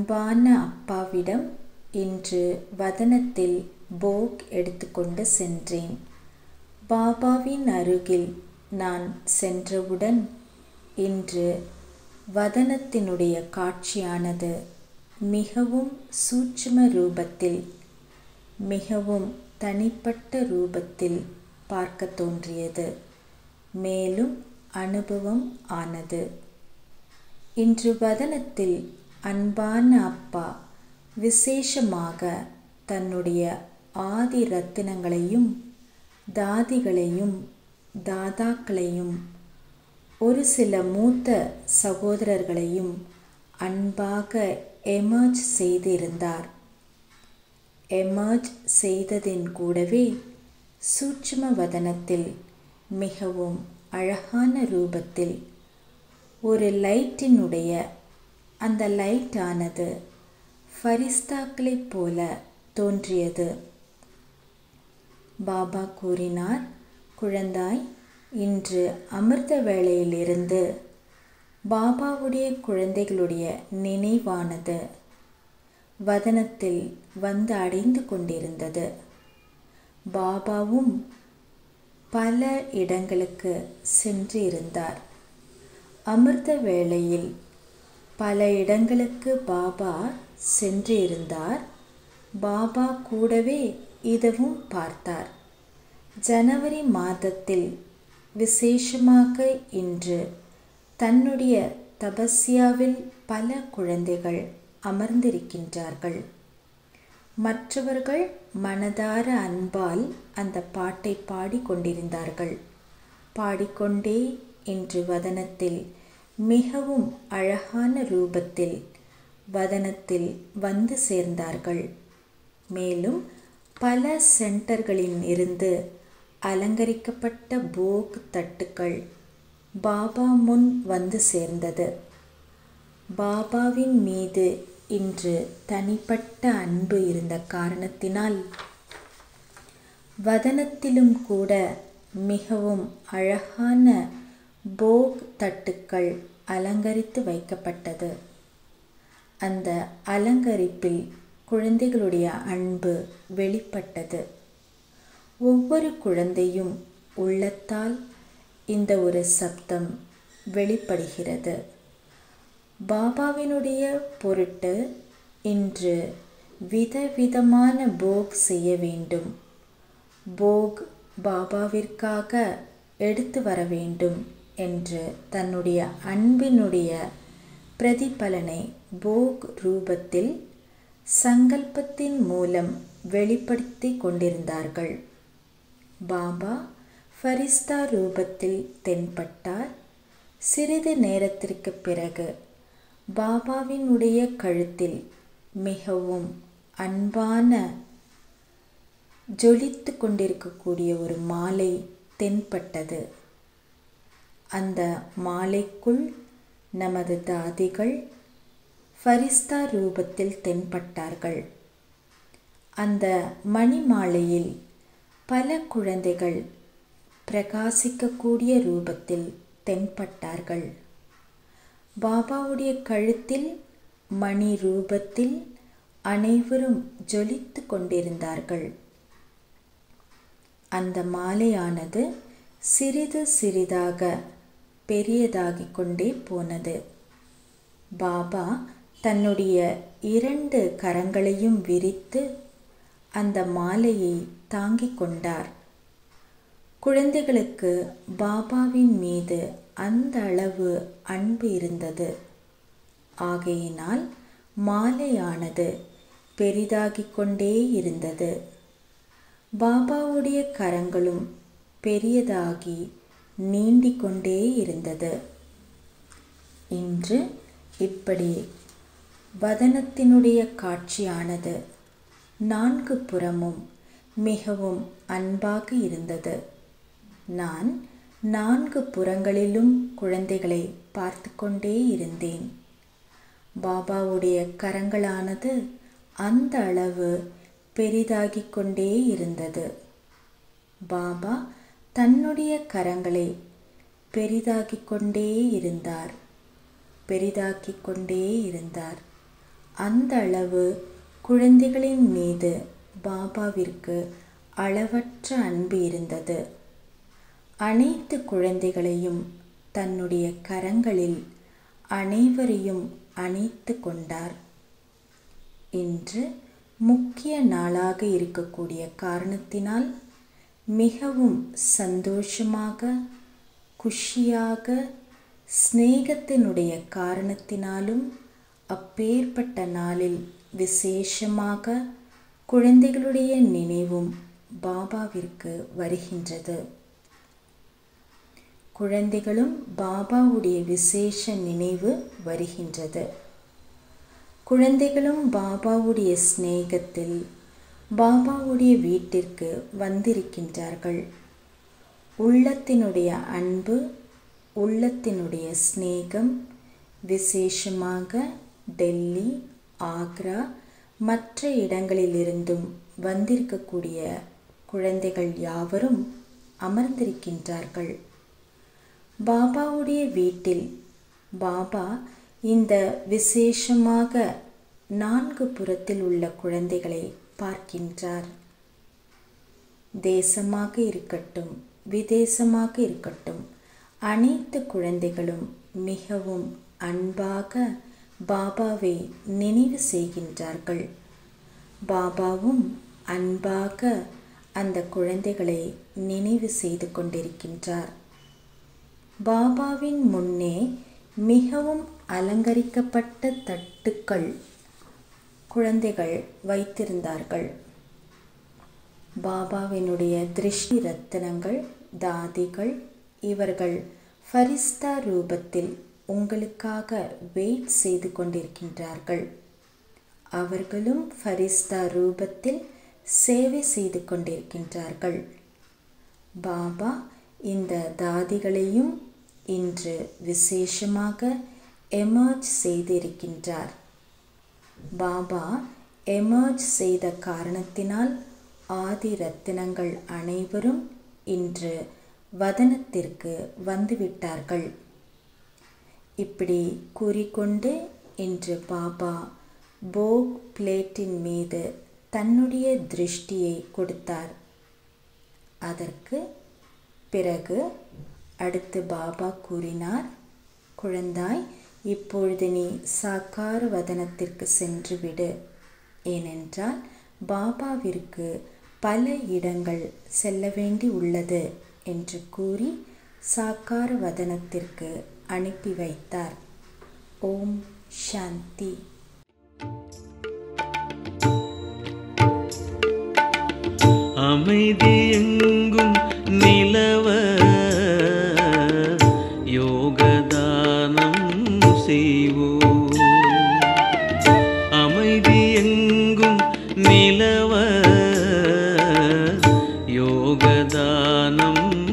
அன்பான அப்பாவிடம் இன்று வதனத்தில் போக் எடுத்துக்கொண்டு சென்றேன். பாபாவின் அருகில் நான் சென்றவுடன் இன்று வதனத்தினுடைய காட்சியானது மிகவும் சூட்சும ரூபத்தில், மிகவும் தனிப்பட்ட ரூபத்தில் பார்க்க தோன்றியது. மேலும் அனுபவம் ஆனது. இன்று வதனத்தில் அன்பான அப்பா விசேஷமாக தன்னுடைய ஆதி ரத்தினங்களையும் தாதிகளையும் தாதாக்களையும் ஒரு சில மூத்த சகோதரர்களையும் அன்பாக எமர்ஜ் செய்திருந்தார். எமர்ஜ் செய்ததின் கூடவே சூட்சும வதனத்தில் மிகவும் அழகான ரூபத்தில் ஒரு லைட்டினுடைய அந்த லைட்டானது ஃபரிஸ்தாக்களைப் போல தோன்றியது. பாபா கூறினார், குழந்தாய், இன்று அமிர்த வேளையிலிருந்து பாபாவுடைய குழந்தைகளுடைய நினைவானது வதனத்தில் வந்து அடைந்து கொண்டிருந்தது. பாபாவும் பல இடங்களுக்கு சென்று இருந்தார். அமிர்த வேளையில் பல இடங்களுக்கு பாபா சென்று இருந்தார். பாபா கூடவே இதுவும் பார்த்தார். ஜனவரி மாதத்தில் விசேஷமாக இன்று தன்னுடைய தபஸ்யாவில் பல குழந்தைகள் அமர்ந்திருக்கின்றார்கள். மற்றவர்கள் மனதார அன்பால் அந்த பாட்டை பாடிக்கொண்டிருந்தார்கள். பாடிக்கொண்டே இன்று வதனத்தில் மிகவும் அழகான ரூபத்தில் வதனத்தில் வந்து சேர்ந்தார்கள். மேலும் பல சென்டர்களில் இருந்து அலங்கரிக்கப்பட்ட போக் தட்டுக்கள் பாபா முன் வந்து சேர்ந்தது. பாபாவின் மீது இன்று தனிப்பட்ட அன்பு இருந்த காரணத்தினால் வதனத்திலும் கூட மிகவும் அழகான போக் தட்டுக்கள் அலங்கரித்து வைக்கப்பட்டது. அந்த அலங்கரிப்பில் குழந்தைகளுடைய அன்பு வெளிப்பட்டது. ஒவ்வொரு குழந்தையும் உள்ளத்தால் இந்த ஒரு சப்தம் வெளிப்படுகிறது. பாபாவினுடைய பொருட்டு இன்று விதவிதமான போக் செய்ய வேண்டும். போக் பாபாவிற்காக எடுத்து வர வேண்டும் என்று தன்னுடைய அன்பினுடைய பிரதிபலனை போக் ரூபத்தில் சங்கல்பத்தின் மூலம் வெளிப்படுத்தி கொண்டிருந்தார்கள். பாபா ஃபரிஸ்தா ரூபத்தில் தென்பட்டார். சிறிது நேரத்திற்கு பிறகு பாபாவினுடைய கழுத்தில் மிகவும் அன்பான ஜொலித்து கொண்டிருக்கக்கூடிய ஒரு மாலை தென்பட்டது. அந்த மாலைக்குள் நமது தாதிகள் ஃபரிஸ்தா ரூபத்தில் தென்பட்டார்கள். அந்த மணி மாலையில் பல குழந்தைகள் பிரகாசிக்கக்கூடிய ரூபத்தில் தென்பட்டார்கள். பாபாவுடைய கழுத்தில் மணி ரூபத்தில் அனைவரும் ஜொலித்து கொண்டிருந்தார்கள். அந்த மாலையானது சிறிது சிறிதாக பெரியதாகிக் கொண்டே போனது. பாபா தன்னுடைய 2 கரங்களையும் விரித்து அந்த மாலையை தாங்கிக் கொண்டார். குழந்தைகளுக்கு பாபாவின் மீது அந்த அளவு அன்பு இருந்தது. ஆகையினால் மாலையானது பெரிதாகிக் கொண்டே இருந்தது. பாபாவுடைய கரங்களும் பெரியதாகி நீண்டிக்கொண்டே இருந்தது. இன்று இப்படி வதனத்தினுடைய காட்சியானது 4 புறமும் மிகவும் அன்பாக இருந்தது. நான் 4 புறங்களிலும் குழந்தைகளை பார்த்து கொண்டே இருந்தேன். பாபாவுடைய கரங்களானது அந்த அளவு பெரிதாகிக் கொண்டே இருந்தது. பாபா தன்னுடைய கரங்களை பெரிதாக்கிக் கொண்டே இருந்தார். அந்த அளவு குழந்தைகளின் மீது பாபாவிற்கு அளவற்ற அன்பு இருந்தது. அனைத்து குழந்தைகளையும் தன்னுடைய கரங்களில் அனைவரையும் அணைத்து கொண்டார். இன்று முக்கிய நாளாக இருக்கக்கூடிய காரணத்தினால் மிகவும் சந்தோஷமாக, குஷியாக, ஸ்நேகத்தினுடைய காரணத்தினாலும் அப்பேற்பட்ட நாளில் விசேஷமாக குழந்தைகளுடைய நினைவும் பாபாவிற்கு வருகின்றது. குழந்தைகளும் பாபாவுடைய விசேஷ நினைவு வருகின்றது. குழந்தைகளும் பாபாவுடைய ஸ்நேகத்தில் பாபாவுடைய வீட்டிற்கு வந்திருக்கின்றார்கள். உள்ளத்தினுடைய அன்பு, உள்ளத்தினுடைய ஸ்நேகம் விசேஷமாக டெல்லி, ஆக்ரா, மற்ற இடங்களிலிருந்தும் வந்திருக்கக்கூடிய குழந்தைகள் யாவரும் அமர்ந்திருக்கின்றார்கள். பாபாவுடைய வீட்டில் பாபா இந்த விசேஷமாக 4 புறத்தில் உள்ள குழந்தைகளை பார்க்கின்றார். தேசமாக இருக்கட்டும், விதேசமாக இருக்கட்டும், அனைத்து குழந்தைகளும் மிகவும் அன்பாக பாபாவை நினைவு செய்கின்றார்கள். பாபாவும் அன்பாக அந்த குழந்தைகளை நினைவு செய்து கொண்டிருக்கின்றார். பாபாவின் முன்னே மிகவும் அலங்கரிக்கப்பட்ட தட்டுக்கள் குழந்தைகள் வைத்திருந்தார்கள். பாபாவினுடைய திருஷ்டி ரத்தினங்கள், தாதிகள் இவர்கள் ஃபரிஸ்தா ரூபத்தில் உங்களுக்காக வெயிட் செய்து கொண்டிருக்கின்றார்கள். அவர்களும் ஃபரிஸ்தா ரூபத்தில் சேவை செய்து கொண்டிருக்கின்றார்கள். பாபா இந்த தாதிகளையும் இன்று விசேஷமாக எமர்ஜ் செய்திருக்கின்றார். பாபா எமர்ஜ் செய்த காரணத்தினால் ஆதி ரத்தினங்கள் அனைவரும் இன்று வதனத்திற்கு வந்துவிட்டார்கள். இப்படி கூறிக்கொண்டு இன்று பாபா போக் பிளேட்டின் மீது தன்னுடைய திருஷ்டியை கொடுத்தார். அதற்கு பிறகு அடுத்து பாபா கூறினார், குழந்தாய், இப்பொழுது நீ சாக்கார வதனத்திற்கு சென்று விடு. ஏனென்றால் பாபாவிற்கு பல இடங்கள் செல்ல வேண்டி உள்ளது என்று கூறி சாக்கார வதனத்திற்கு அனுப்பி வைத்தார். ஓம் சாந்தி. அமைதி எங்கும் நிலவ யோகதானம் செய்வோம். அமைதி எங்கும் நிலவ யோகதானம்